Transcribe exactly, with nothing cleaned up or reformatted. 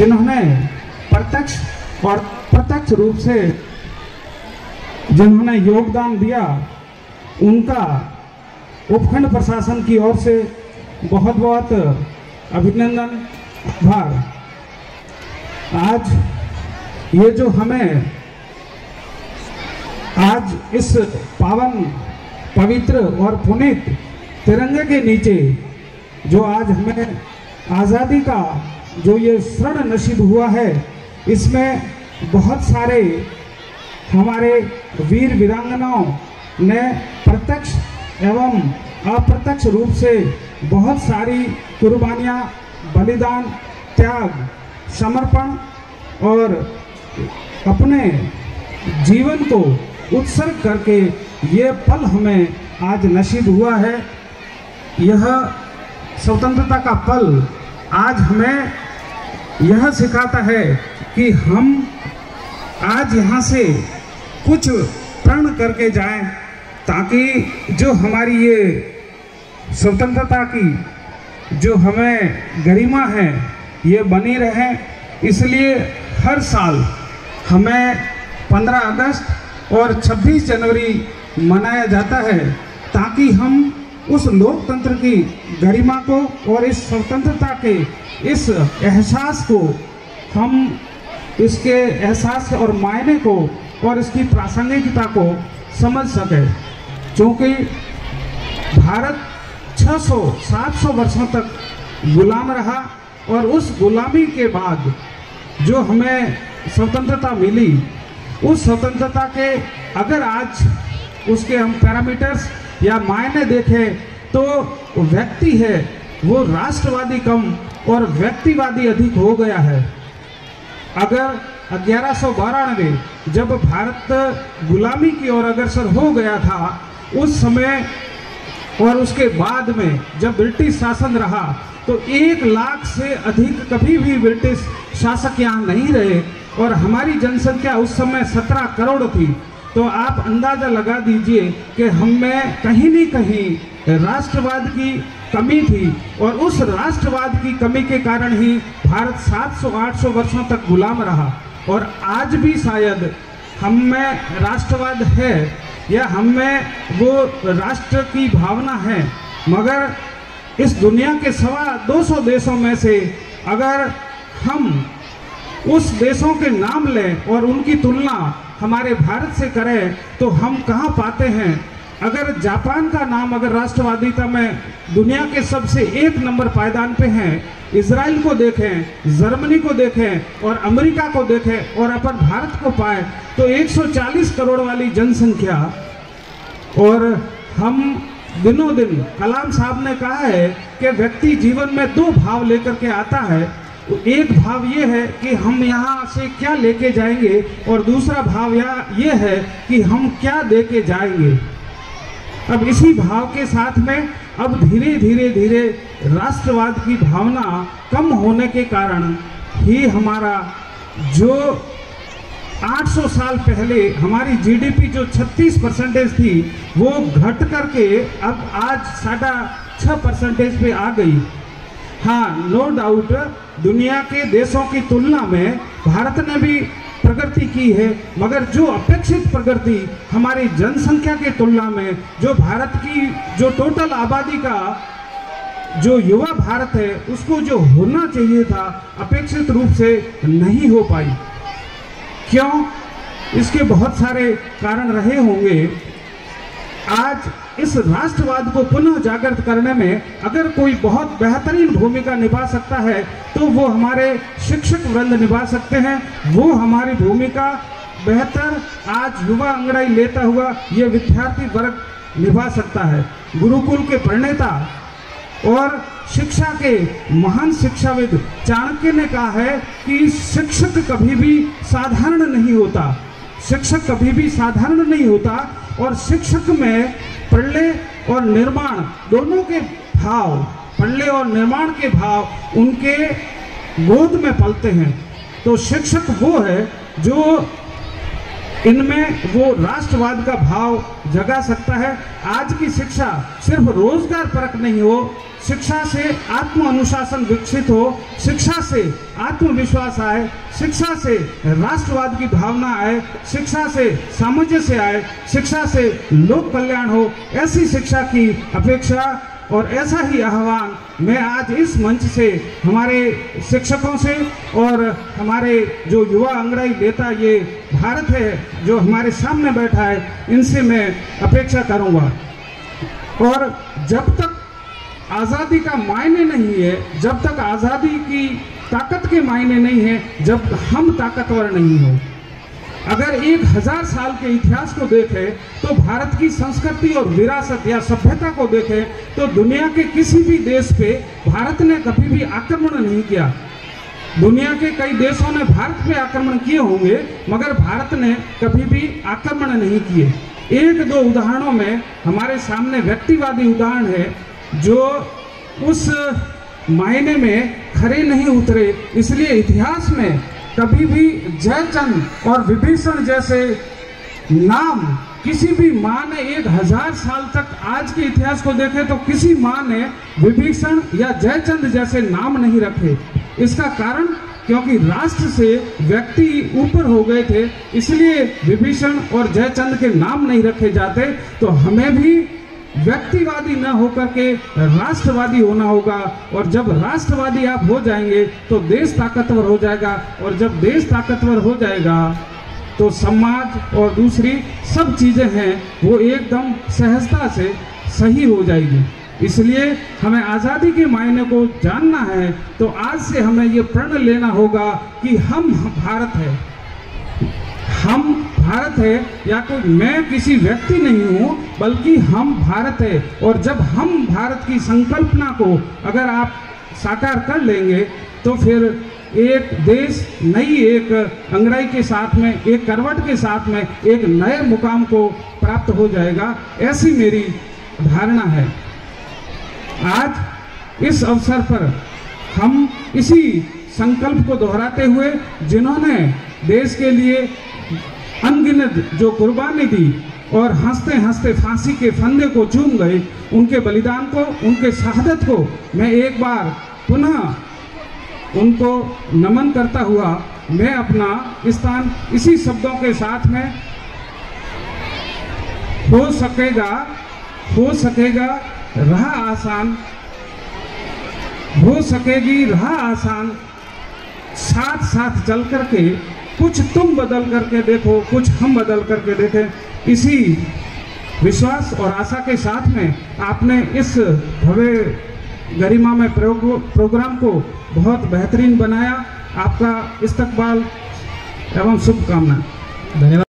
जिन्होंने प्रत्यक्ष और प्रत्यक्ष रूप से जिन्होंने योगदान दिया, उनका उपखंड प्रशासन की ओर से बहुत बहुत अभिनंदन, आभार। आज ये जो हमें आज इस पावन पवित्र और पुनीत तिरंगे के नीचे जो आज हमें आज़ादी का जो ये क्षण नसीब हुआ है, इसमें बहुत सारे हमारे वीर वीरांगनाओं ने प्रत्यक्ष एवं अप्रत्यक्ष रूप से बहुत सारी कुर्बानियाँ, बलिदान, त्याग, समर्पण और अपने जीवन को उत्सर्ग करके ये पल हमें आज नसीब हुआ है। यह स्वतंत्रता का पल आज हमें यह सिखाता है कि हम आज यहाँ से कुछ प्रण करके जाएं, ताकि जो हमारी ये स्वतंत्रता की जो हमें गरिमा है ये बनी रहे। इसलिए हर साल हमें पंद्रह अगस्त और छब्बीस जनवरी मनाया जाता है, ताकि हम उस लोकतंत्र की गरिमा को और इस स्वतंत्रता के इस एहसास को, हम इसके एहसास और मायने को और इसकी प्रासंगिकता को समझ सकें। क्योंकि भारत छह सौ सात सौ वर्षों तक गुलाम रहा और उस गुलामी के बाद जो हमें स्वतंत्रता मिली, उस स्वतंत्रता के अगर आज उसके हम पैरामीटर्स या मायने देखें तो व्यक्ति है वो राष्ट्रवादी कम और व्यक्तिवादी अधिक हो गया है। अगर ग्यारह सौ बारानवे जब भारत गुलामी की ओर अग्रसर हो गया था, उस समय और उसके बाद में जब ब्रिटिश शासन रहा, तो एक लाख से अधिक कभी भी ब्रिटिश शासक यहाँ नहीं रहे और हमारी जनसंख्या उस समय सत्रह करोड़ थी। तो आप अंदाज़ा लगा दीजिए कि हम में कहीं न कहीं राष्ट्रवाद की कमी थी और उस राष्ट्रवाद की कमी के कारण ही भारत सात सौ आठ सौ वर्षों तक गुलाम रहा। और आज भी शायद हम में राष्ट्रवाद है या हम में वो राष्ट्र की भावना है, मगर इस दुनिया के सवा दो सौ देशों में से अगर हम उस देशों के नाम लें और उनकी तुलना हमारे भारत से करें तो हम कहाँ पाते हैं। अगर जापान का नाम अगर राष्ट्रवादिता में दुनिया के सबसे एक नंबर पायदान पे हैं, इजराइल को देखें, जर्मनी को देखें और अमेरिका को देखें और अपन भारत को पाए तो एक सौ चालीस करोड़ वाली जनसंख्या। और हम दिनों दिन, कलाम साहब ने कहा है कि व्यक्ति जीवन में दो भाव लेकर के आता है। तो एक भाव ये है कि हम यहाँ से क्या लेके जाएंगे और दूसरा भाव यह ये है कि हम क्या दे के जाएंगे। अब इसी भाव के साथ में अब धीरे धीरे धीरे राष्ट्रवाद की भावना कम होने के कारण ही हमारा जो आठ सौ साल पहले हमारी जीडीपी जो छत्तीस परसेंटेज थी वो घट करके अब आज साढ़ा छः परसेंटेज पे आ गई। हाँ, नो डाउट दुनिया के देशों की तुलना में भारत ने भी प्रगति की है, मगर जो अपेक्षित प्रगति हमारी जनसंख्या के तुलना में, जो भारत की जो टोटल आबादी का जो युवा भारत है उसको जो होना चाहिए था, अपेक्षित रूप से नहीं हो पाई। क्यों? इसके बहुत सारे कारण रहे होंगे। आज इस राष्ट्रवाद को पुनः जागृत करने में अगर कोई बहुत बेहतरीन भूमिका निभा सकता है तो वो हमारे शिक्षक वृंद निभा सकते हैं। वो हमारी भूमिका बेहतर आज युवा अंगड़ाई लेता हुआ ये विद्यार्थी वर्ग निभा सकता है। गुरुकुल के प्रणेता और शिक्षा के महान शिक्षाविद चाणक्य ने कहा है कि शिक्षक कभी भी साधारण नहीं होता, शिक्षक कभी भी साधारण नहीं होता और शिक्षक में प्रलय और निर्माण दोनों के भाव, प्रलय और निर्माण के भाव उनके गोद में पलते हैं। तो शिक्षक वो है जो इनमें वो राष्ट्रवाद का भाव जगा सकता है। आज की शिक्षा सिर्फ रोजगार परक नहीं हो, शिक्षा से आत्म अनुशासन विकसित हो, शिक्षा से आत्मविश्वास आए, शिक्षा से राष्ट्रवाद की भावना आए, शिक्षा से सामंजस्य आए, शिक्षा से लोक कल्याण हो, ऐसी शिक्षा की अपेक्षा और ऐसा ही आह्वान मैं आज इस मंच से हमारे शिक्षकों से और हमारे जो युवा अंग्रेजी नेता ये भारत है जो हमारे सामने बैठा है, इनसे मैं अपेक्षा करूंगा। और जब तक आज़ादी का मायने नहीं है, जब तक आज़ादी की ताकत के मायने नहीं है, जब हम ताकतवर नहीं हो। अगर एक हजार साल के इतिहास को देखें तो भारत की संस्कृति और विरासत या सभ्यता को देखें तो दुनिया के किसी भी देश पे भारत ने कभी भी आक्रमण नहीं किया। दुनिया के कई देशों ने भारत पे आक्रमण किए होंगे, मगर भारत ने कभी भी आक्रमण नहीं किए। एक दो उदाहरणों में हमारे सामने व्यक्तिवादी उदाहरण है जो उस मायने में खरे नहीं उतरे, इसलिए इतिहास में कभी भी जयचंद और विभीषण जैसे नाम किसी भी माँ ने एक हजार साल तक, आज के इतिहास को देखें तो किसी माँ ने विभीषण या जयचंद जैसे नाम नहीं रखे। इसका कारण क्योंकि राष्ट्र से व्यक्ति ऊपर हो गए थे, इसलिए विभीषण और जयचंद के नाम नहीं रखे जाते। तो हमें भी व्यक्तिवादी न होकर के राष्ट्रवादी होना होगा, और जब राष्ट्रवादी आप हो जाएंगे तो देश ताकतवर हो जाएगा, और जब देश ताकतवर हो जाएगा तो समाज और दूसरी सब चीजें हैं वो एकदम सहजता से सही हो जाएगी। इसलिए हमें आज़ादी के मायने को जानना है, तो आज से हमें ये प्रण लेना होगा कि हम भारत है, हम भारत है, या कोई मैं किसी व्यक्ति नहीं हूँ बल्कि हम भारत है। और जब हम भारत की संकल्पना को अगर आप साकार कर लेंगे तो फिर एक देश नई एक अंगड़ाई के साथ में, एक करवट के साथ में एक नए मुकाम को प्राप्त हो जाएगा, ऐसी मेरी धारणा है। आज इस अवसर पर हम इसी संकल्प को दोहराते हुए जिन्होंने देश के लिए अनगिनत जो कुर्बानी दी और हंसते हंसते फांसी के फंदे को चूम गए, उनके बलिदान को, उनके शहादत को मैं एक बार पुनः उनको नमन करता हुआ मैं अपना स्थान इसी शब्दों के साथ में, हो सकेगा हो सकेगा राह आसान, हो सकेगी राह आसान, साथ साथ चल करके कुछ तुम बदल करके देखो, कुछ हम बदल करके देखें। इसी विश्वास और आशा के साथ में आपने इस भव्य गरिमा में प्रोग्राम को बहुत बेहतरीन बनाया। आपका इस्तकबाल एवं शुभकामना। धन्यवाद।